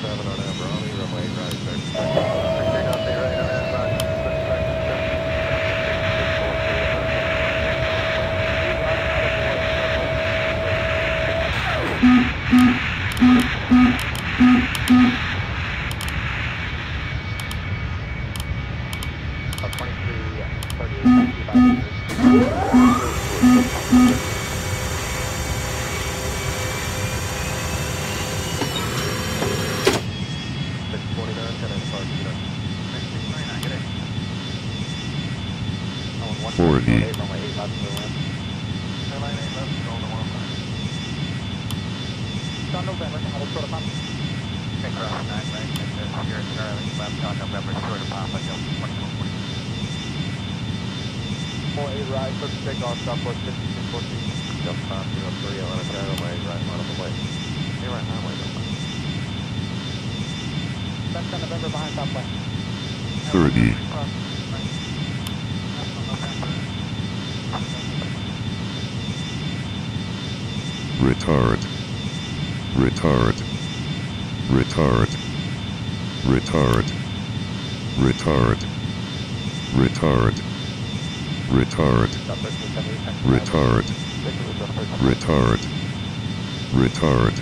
Retard. Retard. Retard. Retard. Retard. Retard. Retard. Retard. Retard. Retard.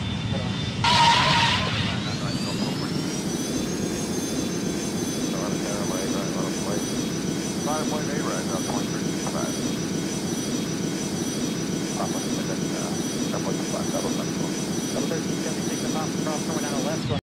Double 13, 76, the top, cross, coming down the left.